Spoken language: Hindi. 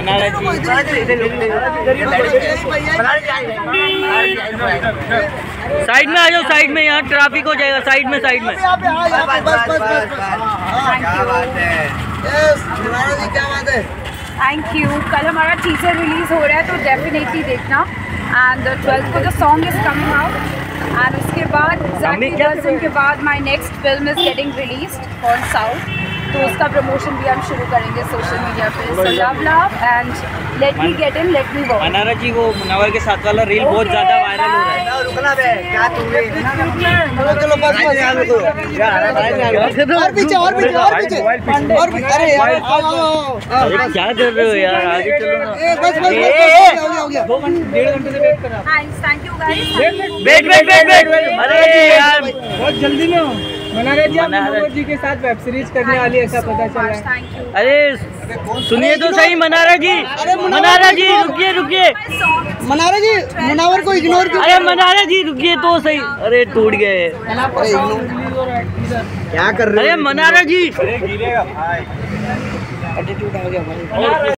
मनारा जी साइड में आ जाओ, साइड में, यहाँ ट्रैफिक हो जाएगा। साइड में क्या बात है। Thank you. कल हमारा टीजर रिलीज हो रहा है तो डेफिनेटली देखना। एंड 12th को the song is coming out and उसके बाद एग्जैक्टली 10 दिन के बाद my next film is getting released for south, तो उसका प्रमोशन भी हम शुरू करेंगे सोशल मीडिया पे। So love and let me get in, let me work. Manara ji वो मुनव्वर के साथ वाला रील बहुत ज्यादा वायरल हो रहा है। रुकना बे, क्या तू भी चलो बस और पीछे और पीछे और पीछे और अरे यार अरे क्या कर रहे हो यार, आगे चलो ना। बस हो गया 2 घंटे 1.5 घंटे से वेट कर रहा हूं। Thank you guys. वेट। अरे यार बहुत जल्दी में हो। मनारा जी, आप मुनव्वर जी के साथ वेब सीरीज करने वाली ऐसा पता चला है। Thank you. अरे सुनिए तो सही मनारा जी, मनारा जी रुकिए। मनारा जी मुनव्वर को इग्नोर क्यों? अरे मनारा जी रुकिए तो सही। अरे टूट गए। क्या कर रहे हो? अरे मनारा जी एटीट्यूड आ गया भाई।